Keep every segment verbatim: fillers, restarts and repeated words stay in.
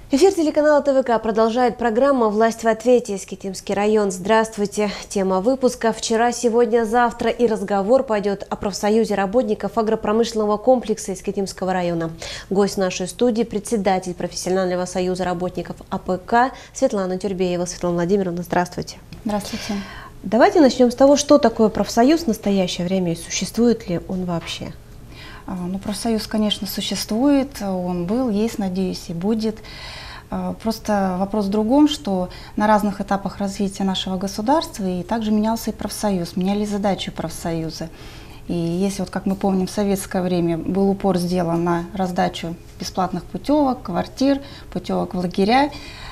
Эфир телеканала ТВК продолжает программа «Власть в ответе». Искитимский район. Здравствуйте. Тема выпуска «Вчера, сегодня, завтра». И разговор пойдет о профсоюзе работников агропромышленного комплекса Искитимского района. Гость нашей студии – председатель профессионального союза работников АПК Светлана Тюрбеева. Светлана Владимировна, здравствуйте. Здравствуйте. Давайте начнем с того, что такое профсоюз в настоящее время и существует ли он вообще? Ну, профсоюз, конечно, существует, он был, есть, надеюсь, и будет. Просто вопрос в другом, что на разных этапах развития нашего государства и также менялся и профсоюз, менялись задачи профсоюза. И если, вот, как мы помним, в советское время был упор сделан на раздачу бесплатных путевок, квартир, путевок в лагеря,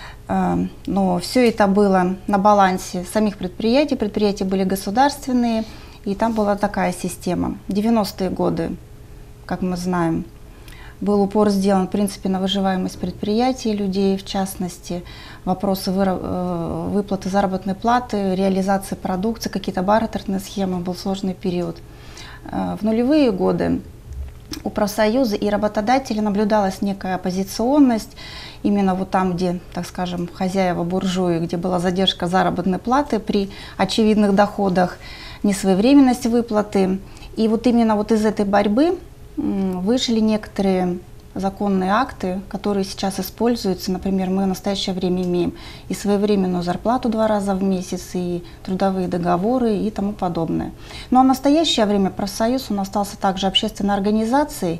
но все это было на балансе самих предприятий, предприятия были государственные, и там была такая система. В девяностые годы, как мы знаем, был упор сделан, в принципе, на выживаемость предприятий, людей, в частности, вопросы выплаты заработной платы, реализации продукции, какие-то бартерные схемы, был сложный период. В нулевые годы у профсоюза и работодателей наблюдалась некая оппозиционность, именно вот там, где, так скажем, хозяева буржуи, где была задержка заработной платы при очевидных доходах, несвоевременность выплаты. И вот именно вот из этой борьбы вышли некоторые законные акты, которые сейчас используются. Например, мы в настоящее время имеем и своевременную зарплату два раза в месяц, и трудовые договоры и тому подобное. Ну а в настоящее время профсоюз он остался также общественной организацией.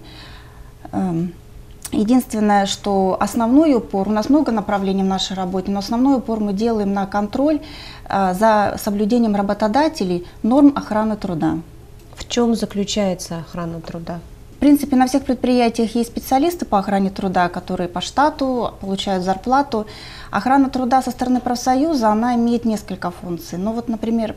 Единственное, что основной упор, у нас много направлений в нашей работе, но основной упор мы делаем на контроль за соблюдением работодателей норм охраны труда. В чем заключается охрана труда? В принципе, на всех предприятиях есть специалисты по охране труда, которые по штату получают зарплату. Охрана труда со стороны профсоюза, она имеет несколько функций. Ну вот, например,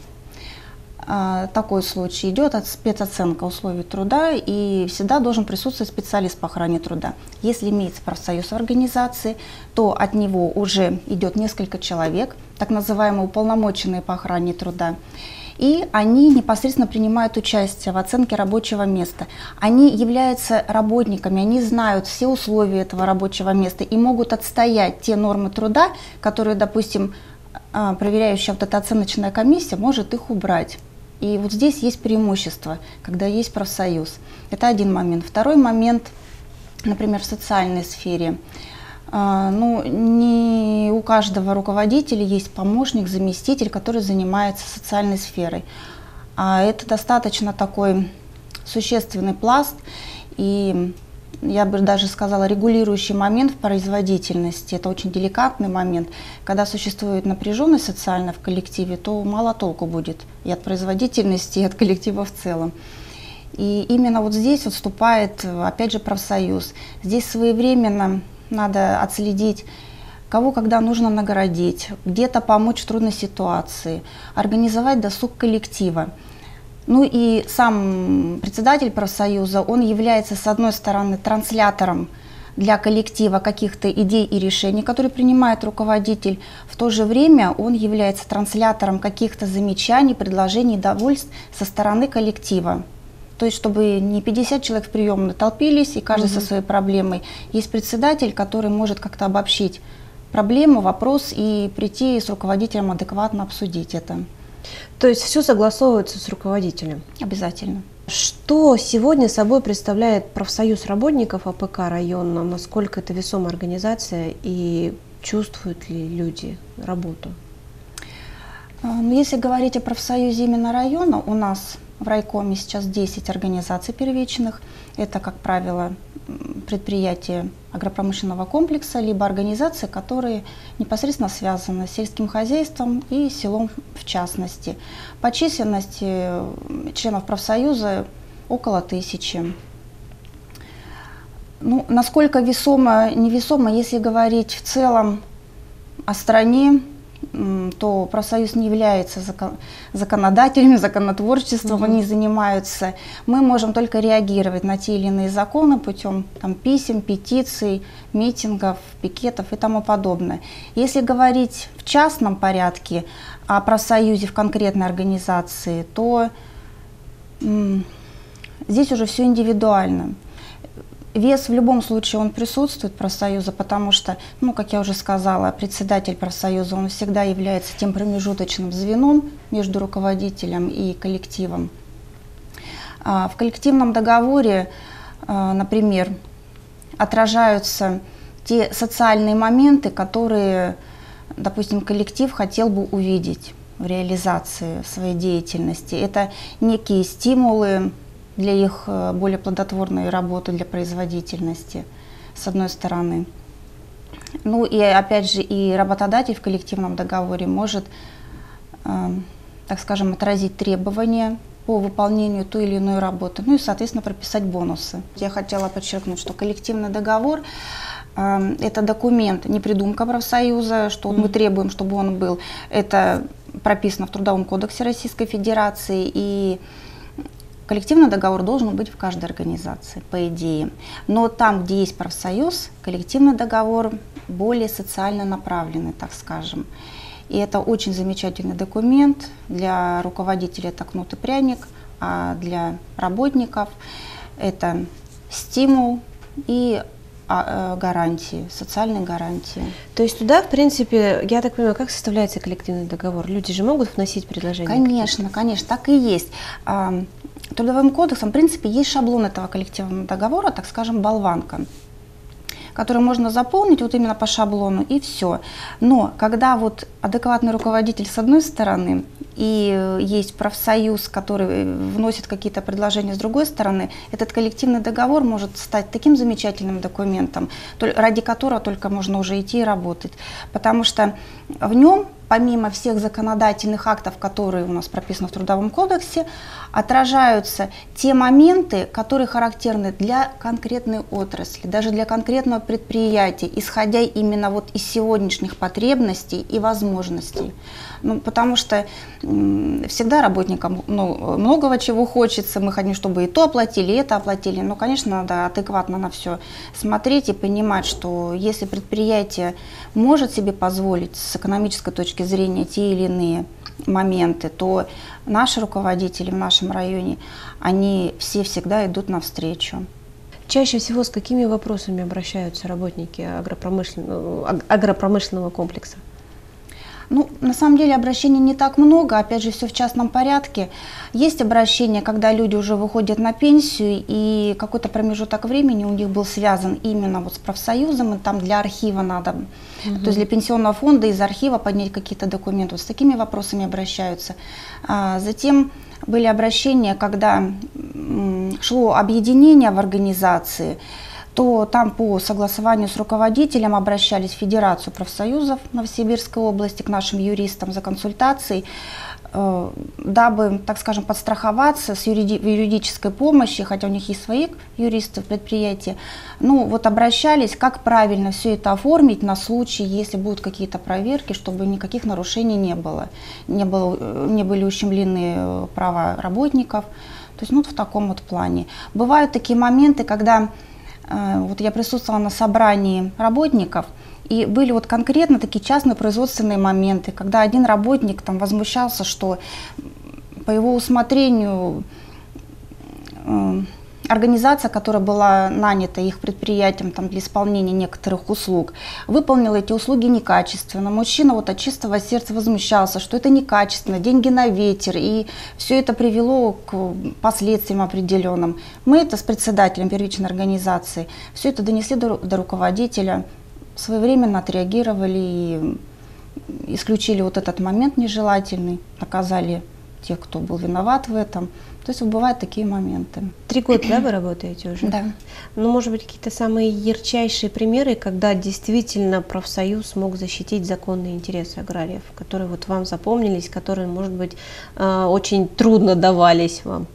такой случай. Идет спецоценка условий труда, и всегда должен присутствовать специалист по охране труда. Если имеется профсоюз в организации, то от него уже идет несколько человек, так называемые уполномоченные по охране труда. И они непосредственно принимают участие в оценке рабочего места. Они являются работниками, они знают все условия этого рабочего места и могут отстоять те нормы труда, которые, допустим, проверяющая вот эта оценочная комиссия может их убрать. И вот здесь есть преимущество, когда есть профсоюз. Это один момент. Второй момент, например, в социальной сфере. Ну, не у каждого руководителя есть помощник, заместитель, который занимается социальной сферой. А это достаточно такой существенный пласт и, я бы даже сказала, регулирующий момент в производительности. Это очень деликатный момент. Когда существует напряженность социальная в коллективе, то мало толку будет и от производительности, и от коллектива в целом. И именно вот здесь вот вступает, опять же, профсоюз. Здесь своевременно надо отследить, кого когда нужно наградить, где-то помочь в трудной ситуации, организовать досуг коллектива. Ну и сам председатель профсоюза, он является, с одной стороны, транслятором для коллектива каких-то идей и решений, которые принимает руководитель. В то же время он является транслятором каких-то замечаний, предложений, довольств со стороны коллектива. То есть, чтобы не пятьдесят человек в приемной толпились, и каждый угу. со своей проблемой. Есть председатель, который может как-то обобщить проблему, вопрос и прийти с руководителем адекватно обсудить это. То есть все согласовывается с руководителем? Обязательно. Что сегодня собой представляет профсоюз работников АПК района? Насколько это весомая организация и чувствуют ли люди работу? Если говорить о профсоюзе именно района, у нас в райкоме сейчас десять организаций первичных. Это, как правило, предприятия агропромышленного комплекса, либо организации, которые непосредственно связаны с сельским хозяйством и селом в частности. По численности членов профсоюза около тысячи. Ну, насколько весомо, невесомо, если говорить в целом о стране, то профсоюз не является закон, законодателями, законотворчеством, mm-hmm. они занимаются. Мы можем только реагировать на те или иные законы путем там, писем, петиций, митингов, пикетов и тому подобное. Если говорить в частном порядке о профсоюзе в конкретной организации, то м, здесь уже все индивидуально. вес в любом случае он присутствует профсоюза, потому что, ну, как я уже сказала, председатель профсоюза, он всегда является тем промежуточным звеном между руководителем и коллективом. В коллективном договоре, например, отражаются те социальные моменты, которые, допустим, коллектив хотел бы увидеть в реализации своей деятельности. Это некие стимулы для их более плодотворной работы, для производительности, с одной стороны. Ну и опять же, и работодатель в коллективном договоре может, э, так скажем, отразить требования по выполнению той или иной работы, ну и, соответственно, прописать бонусы. Я хотела подчеркнуть, что коллективный договор э, – это документ, не придумка профсоюза, что mm-hmm. мы требуем, чтобы он был. Это прописано в Трудовом кодексе Российской Федерации, и коллективный договор должен быть в каждой организации, по идее. Но там, где есть профсоюз, коллективный договор более социально направленный, так скажем. И это очень замечательный документ. Для руководителя это кнут и пряник, а для работников это стимул и гарантии, социальные гарантии. То есть туда, в принципе, я так понимаю, как составляется коллективный договор? Люди же могут вносить предложения? Конечно, конечно, так и есть. Трудовым кодексом, в принципе, есть шаблон этого коллективного договора, так скажем, болванка, который можно заполнить вот именно по шаблону, и все. Но когда вот адекватный руководитель с одной стороны и есть профсоюз, который вносит какие-то предложения с другой стороны, этот коллективный договор может стать таким замечательным документом, ради которого только можно уже идти и работать. Потому что в нем, помимо всех законодательных актов, которые у нас прописаны в Трудовом кодексе, отражаются те моменты, которые характерны для конкретной отрасли, даже для конкретного предприятия, исходя именно вот из сегодняшних потребностей и возможностей. Ну, потому что м, всегда работникам ну, многого чего хочется, мы хотим, чтобы и то оплатили, и это оплатили. Но, конечно, надо адекватно на все смотреть и понимать, что если предприятие может себе позволить с экономической точки зрения те или иные моменты, то наши руководители в нашем районе, они все всегда идут навстречу. Чаще всего с какими вопросами обращаются работники агропромышленного, агропромышленного комплекса? Ну, на самом деле обращений не так много, опять же, все в частном порядке. Есть обращения, когда люди уже выходят на пенсию, и какой-то промежуток времени у них был связан именно вот с профсоюзом, и там для архива надо, угу. то есть для пенсионного фонда из архива поднять какие-то документы. Вот с такими вопросами обращаются. А затем были обращения, когда шло объединение в организации, то там по согласованию с руководителем обращались в Федерацию профсоюзов Новосибирской области к нашим юристам за консультацией, э, дабы, так скажем, подстраховаться с юриди юридической помощью, хотя у них есть свои юристы в предприятии. Ну вот обращались, как правильно все это оформить на случай, если будут какие-то проверки, чтобы никаких нарушений не было, не, было, не были ущемлены права работников. То есть ну, вот в таком вот плане. Бывают такие моменты, когда вот я присутствовала на собрании работников, и были вот конкретно такие частные производственные моменты, когда один работник там возмущался, что по его усмотрению э, организация, которая была нанята их предприятием там, для исполнения некоторых услуг, выполнила эти услуги некачественно. Мужчина вот от чистого сердца возмущался, что это некачественно, деньги на ветер, и все это привело к последствиям определенным. Мы это с председателем первичной организации, все это донесли до, до руководителя, своевременно отреагировали и исключили вот этот момент нежелательный, наказали тех, кто был виноват в этом. То есть бывают такие моменты. Три года, да, вы работаете уже? Да. Ну, может быть, какие-то самые ярчайшие примеры, когда действительно профсоюз смог защитить законные интересы аграриев, которые вот вам запомнились, которые, может быть, очень трудно давались вам?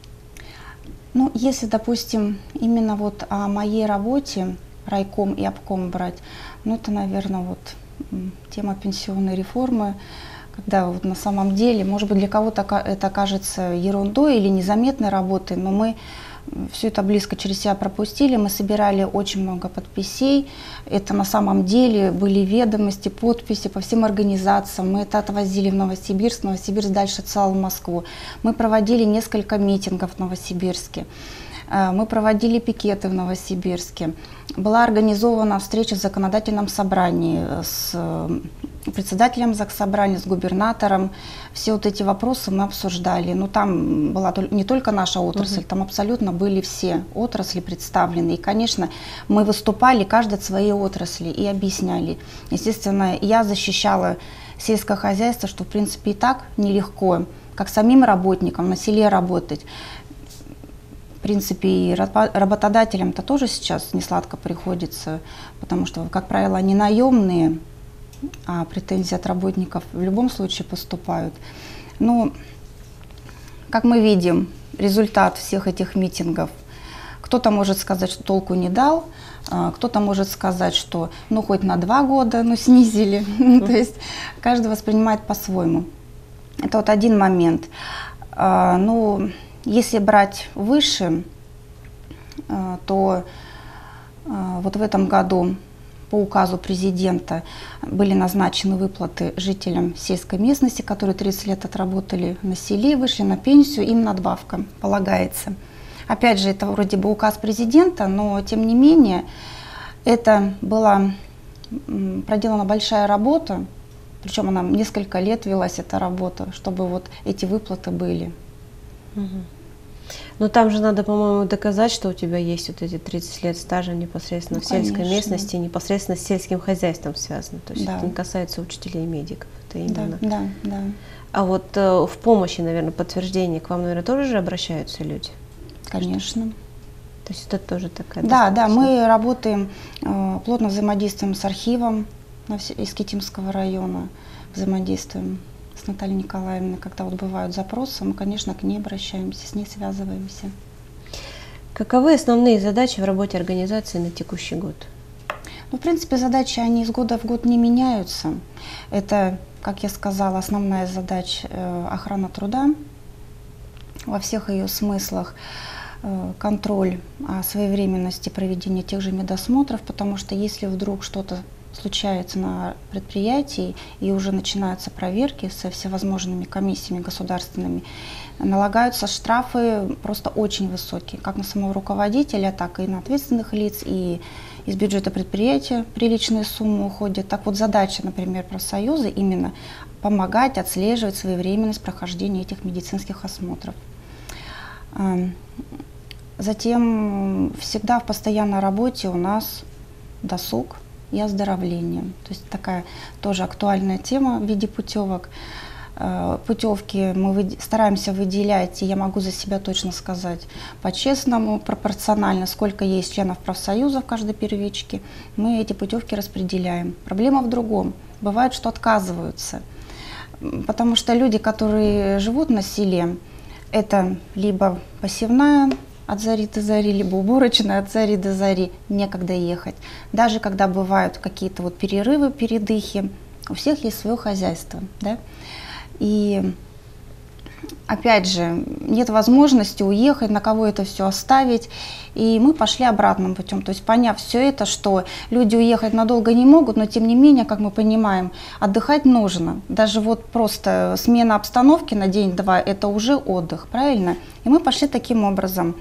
Ну, если, допустим, именно вот о моей работе, райком и обком брать, ну, это, наверное, вот тема пенсионной реформы, когда вот на самом деле, может быть, для кого-то это кажется ерундой или незаметной работой, но мы все это близко через себя пропустили, мы собирали очень много подписей, это на самом деле были ведомости, подписи по всем организациям, мы это отвозили в Новосибирск, Новосибирск дальше отсылал в Москву, мы проводили несколько митингов в Новосибирске. Мы проводили пикеты в Новосибирске. Была организована встреча в законодательном собрании с председателем Заксобрания, с губернатором. Все вот эти вопросы мы обсуждали. Но там была не только наша отрасль, угу. там абсолютно были все отрасли представлены. И, конечно, мы выступали каждый от своей отрасли и объясняли. Естественно, я защищала сельское хозяйство, что, в принципе, и так нелегко, как самим работникам на селе работать. В принципе, и работодателям-то тоже сейчас не сладко приходится, потому что, как правило, они наемные, а претензии от работников в любом случае поступают. Но, как мы видим, результат всех этих митингов, кто-то может сказать, что толку не дал, кто-то может сказать, что ну хоть на два года, ну снизили. То есть каждый воспринимает по-своему. Это вот один момент. Ну, если брать выше, то вот в этом году по указу президента были назначены выплаты жителям сельской местности, которые тридцать лет отработали на селе, вышли на пенсию, им надбавка полагается. Опять же, это вроде бы указ президента, но тем не менее, это была проделана большая работа, причем она несколько лет велась, эта работа, чтобы вот эти выплаты были. Угу. Но там же надо, по-моему, доказать, что у тебя есть вот эти тридцать лет стажа непосредственно ну, в сельской конечно. местности, непосредственно с сельским хозяйством связано. То есть да. это не касается учителей и медиков. Это именно. Да, да, да. А вот э, в помощи, наверное, подтверждения к вам, наверное, тоже же обращаются люди? Конечно. То есть это тоже такая... Да, да, мы работаем, э, плотно взаимодействуем с архивом Искитимского района, взаимодействуем с Натальей Николаевной. Когда вот бывают запросы, мы, конечно, к ней обращаемся, с ней связываемся. Каковы основные задачи в работе организации на текущий год? Ну, в принципе, задачи, они из года в год не меняются. Это, как я сказала, основная задача э, охрана труда во всех ее смыслах. Контроль о своевременности проведения тех же медосмотров, потому что если вдруг что-то случается на предприятии и уже начинаются проверки со всевозможными комиссиями государственными, налагаются штрафы просто очень высокие, как на самого руководителя, так и на ответственных лиц, и из бюджета предприятия приличные суммы уходят. Так вот задача, например, профсоюза именно помогать отслеживать своевременность прохождения этих медицинских осмотров. Затем всегда в постоянной работе у нас досуг и оздоровление. То есть такая тоже актуальная тема в виде путевок. Путевки мы стараемся выделять, и я могу за себя точно сказать, по-честному, пропорционально, сколько есть членов профсоюза в каждой первичке, мы эти путевки распределяем. Проблема в другом. Бывает, что отказываются, потому что люди, которые живут на селе, это либо посевная, от зари до зари, либо уборочная от зари до зари, некогда ехать. Даже когда бывают какие-то вот перерывы, передыхи, у всех есть свое хозяйство, да? И опять же, нет возможности уехать, на кого это все оставить. И мы пошли обратным путем, то есть поняв все это, что люди уехать надолго не могут, но тем не менее, как мы понимаем, отдыхать нужно. Даже вот просто смена обстановки на день-два – это уже отдых, правильно? И мы пошли таким образом.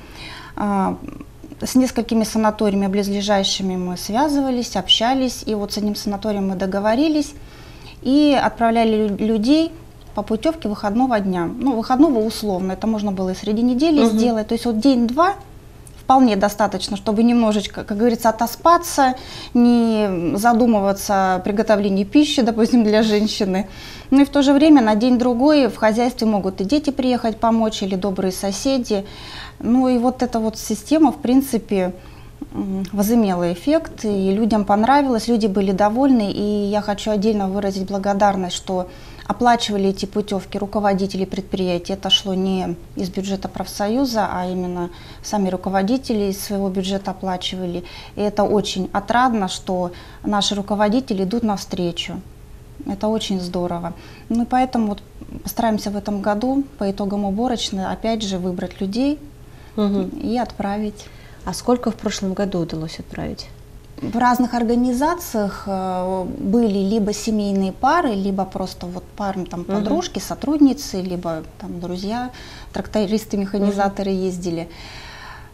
С несколькими санаториями близлежащими мы связывались, общались, и вот с одним санаторием мы договорились и отправляли людей по путевке выходного дня. Ну, выходного условно, это можно было и среди недели угу. сделать. То есть вот день-два вполне достаточно, чтобы немножечко, как говорится, отоспаться, не задумываться о приготовлении пищи, допустим, для женщины. Ну и в то же время на день-другой в хозяйстве могут и дети приехать помочь, или добрые соседи. Ну и вот эта вот система, в принципе, возымела эффект, и людям понравилось, люди были довольны. И я хочу отдельно выразить благодарность, что оплачивали эти путевки руководители предприятий. Это шло не из бюджета профсоюза, а именно сами руководители из своего бюджета оплачивали. И это очень отрадно, что наши руководители идут навстречу. Это очень здорово. Ну и поэтому вот постараемся в этом году по итогам уборочной опять же выбрать людей угу. и отправить. А сколько в прошлом году удалось отправить? В разных организациях были либо семейные пары, либо просто вот пары, там, подружки, uh-huh. сотрудницы, либо там, друзья, трактористы, механизаторы uh-huh. ездили.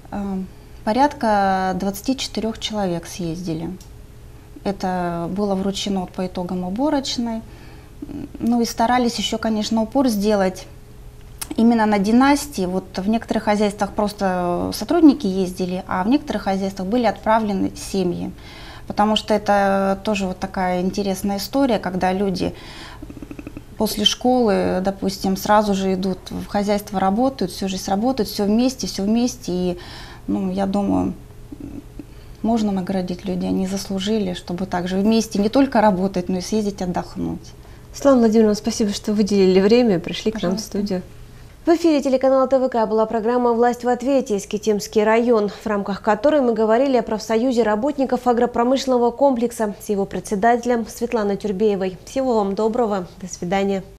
Порядка двадцати четырёх человек съездили. Это было вручено по итогам уборочной. Ну и старались еще, конечно, упор сделать именно на династии. Вот в некоторых хозяйствах просто сотрудники ездили, а в некоторых хозяйствах были отправлены семьи. Потому что это тоже вот такая интересная история, когда люди после школы, допустим, сразу же идут в хозяйство, работают, всю жизнь работают, все вместе, все вместе. И, ну, я думаю, можно наградить людей, они заслужили, чтобы также вместе не только работать, но и съездить отдохнуть. Светлана Владимировна, спасибо, что выделили время, пришли Пожалуйста. К нам в студию. В эфире телеканала ТВК была программа «Власть в ответе. Искитимский район», в рамках которой мы говорили о профсоюзе работников агропромышленного комплекса с его председателем Светланой Тюрбеевой. Всего вам доброго. До свидания.